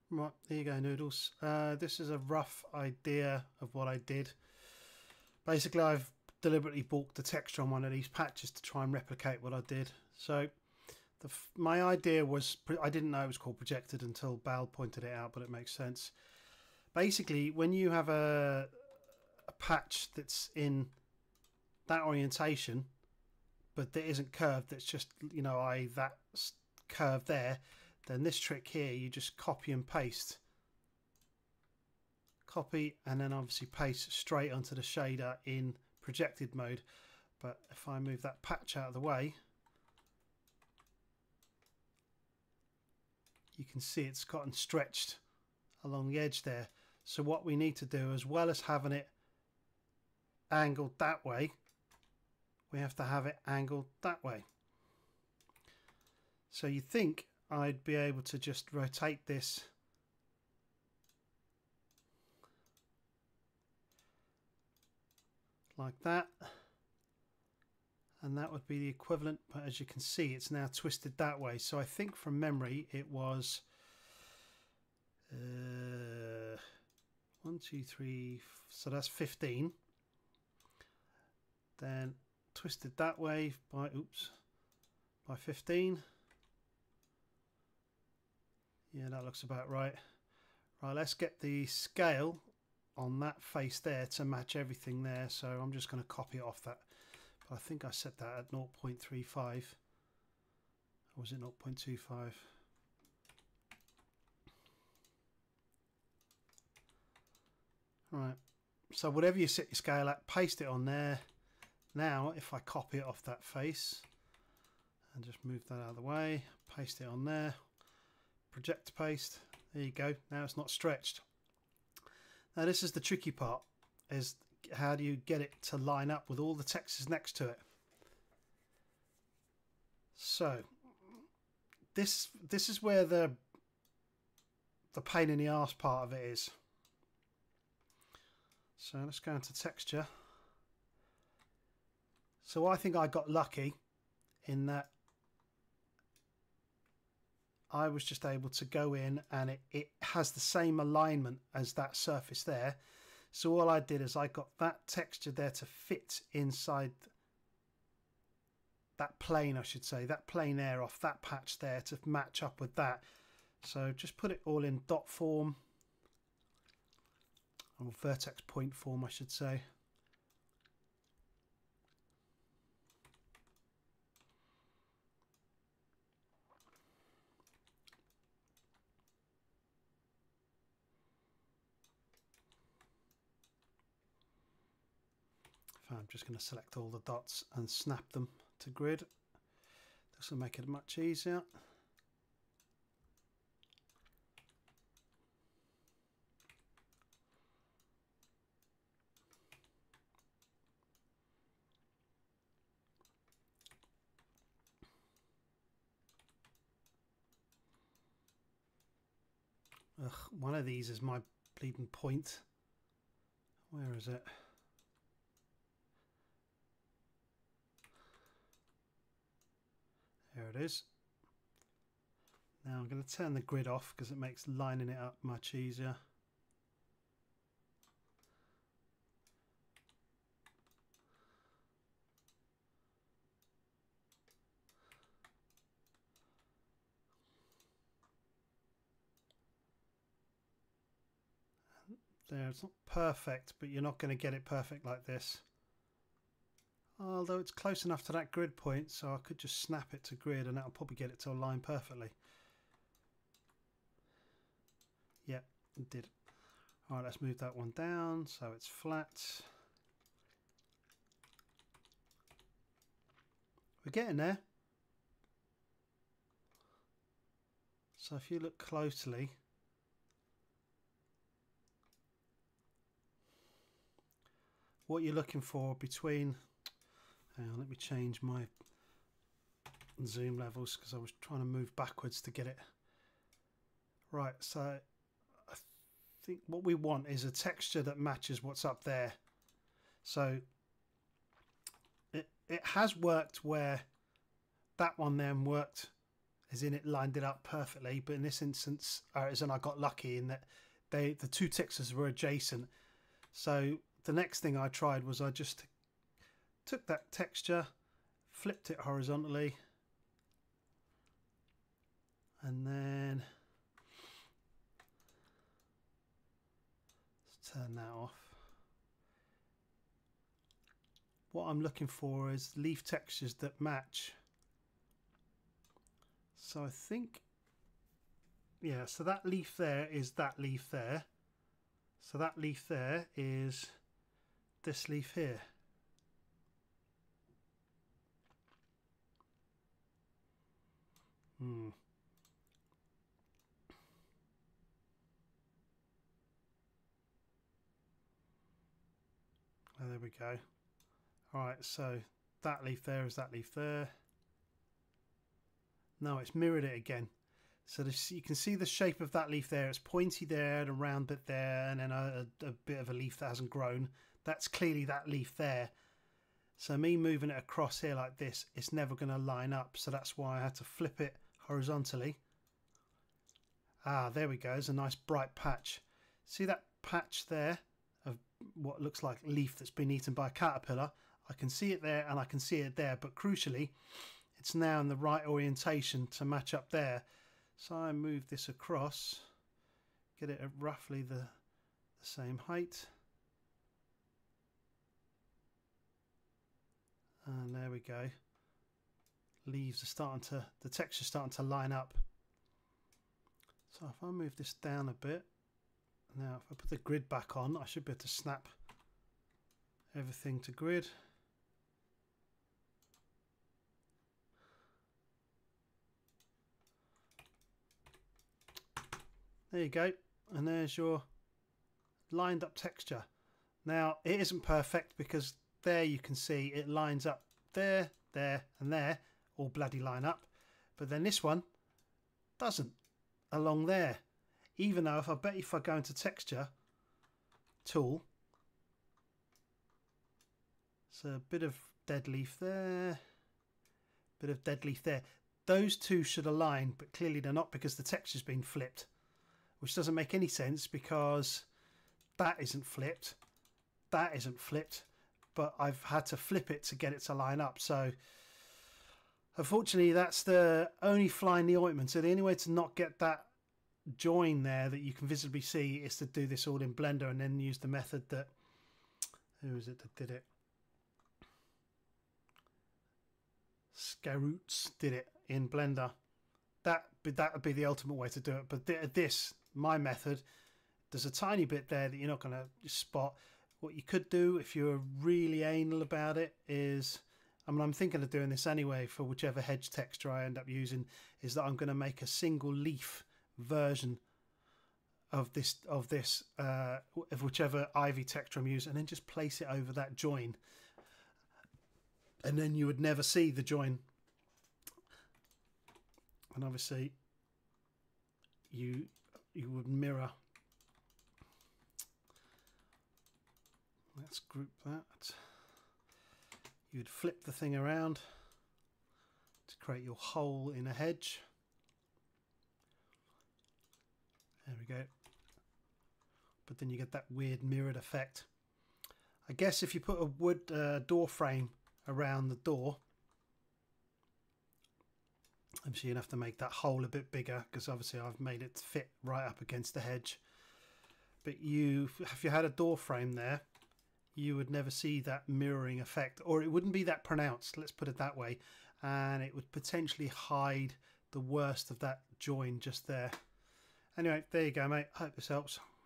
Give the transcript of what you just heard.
Right, there you go, Noodles. This is a rough idea of what I did. Basically, I've deliberately balked the texture on one of these patches to try and replicate what I did. So my idea was, I didn't know it was called projected until Bal pointed it out, but it makes sense. Basically, when you have a patch that's in that orientation, but that isn't curved, that's just, you know, that curve there, then this trick here, you just copy and paste. Copy and then obviously paste straight onto the shader in projected mode. But if I move that patch out of the way, you can see it's gotten stretched along the edge there. So what we need to do, as well as having it angled that way, we have to have it angled that way. So you think I'd be able to just rotate this like that, and that would be the equivalent, but as you can see it's now twisted that way. So I think from memory it was 1, 2, 3, so that's 15, then twisted that way by by 15. Yeah, that looks about right. Right, let's get the scale on that face there to match everything there. So I'm just going to copy it off that. But I think I set that at 0.35. Or was it 0.25? Right. So whatever you set your scale at, paste it on there. Now, if I copy it off that face and just move that out of the way, paste it on there. Project to paste. There you go. Now it's not stretched. Now this is the tricky part, is how do you get it to line up with all the textures next to it. So this is where the pain in the arse part of it is. So let's go into texture. So I think I got lucky in that I was just able to go in and it has the same alignment as that surface there. So all I did is I got that texture there to fit inside that plane, I should say, that plane air off that patch there to match up with that. So just put it all in dot form, or vertex point form I should say. I'm just going to select all the dots and snap them to grid. This will make it much easier. Ugh, one of these is my bleeding point. Where is it? There it is. Now I'm going to turn the grid off because it makes lining it up much easier. There, it's not perfect, but you're not going to get it perfect like this. Although it's close enough to that grid point, so I could just snap it to grid and that'll probably get it to align perfectly. Yep, it did. Alright, let's move that one down so it's flat. We're getting there. So if you look closely, what you're looking for between... Hang on, let me change my zoom levels because I was trying to move backwards to get it right. So I think what we want is a texture that matches what's up there. So it has worked where that one then worked as in it lined it up perfectly. But in this instance, as in I got lucky in that the two textures were adjacent. So the next thing I tried was I just took that texture, flipped it horizontally, and then let's turn that off. What I'm looking for is leaf textures that match. So I think, yeah, so that leaf there is that leaf there. So that leaf there is this leaf here. Oh, there we go. Alright, so that leaf there is that leaf there. No, it's mirrored it again. So this, you can see the shape of that leaf there. It's pointy there and a round bit there, and then a bit of a leaf that hasn't grown. That's clearly that leaf there. So me moving it across here like this, it's never going to line up. So that's why I had to flip it horizontally. Ah, there we go. There's a nice bright patch. See that patch there of what looks like leaf that's been eaten by a caterpillar? I can see it there and I can see it there, but crucially it's now in the right orientation to match up there. So I move this across, get it at roughly the same height, and there we go. Leaves are starting to, the texture's starting to line up. So if I move this down a bit, now if I put the grid back on, I should be able to snap everything to grid. There you go, and there's your lined up texture. Now it isn't perfect because there you can see it lines up there, there and there, all bloody line up, but then this one doesn't along there, even though if I go into texture tool, so a bit of dead leaf there, bit of dead leaf there, those two should align, but clearly they're not because the texture's been flipped, which doesn't make any sense because that isn't flipped, that isn't flipped, but I've had to flip it to get it to line up. So unfortunately that's the only fly in the ointment. So the only way to not get that join there that you can visibly see is to do this all in Blender and then use the method that, who is it that did it? Scaroots did it in Blender. That would be the ultimate way to do it. But this, my method, there's a tiny bit there that you're not going to spot. What you could do if you're really anal about it is, I mean, I'm thinking of doing this anyway for whichever hedge texture I end up using, is that I'm going to make a single leaf version of whichever ivy texture I'm using, and then just place it over that join, and then you would never see the join. And obviously you would mirror. Let's group that. You'd flip the thing around to create your hole in a hedge. There we go. But then you get that weird mirrored effect. I guess if you put a wood door frame around the door, obviously you'd have to make that hole a bit bigger because obviously I've made it fit right up against the hedge. But if you had a door frame there, you would never see that mirroring effect, or it wouldn't be that pronounced, let's put it that way, and it would potentially hide the worst of that join just there. Anyway, there you go, mate. Hope this helps.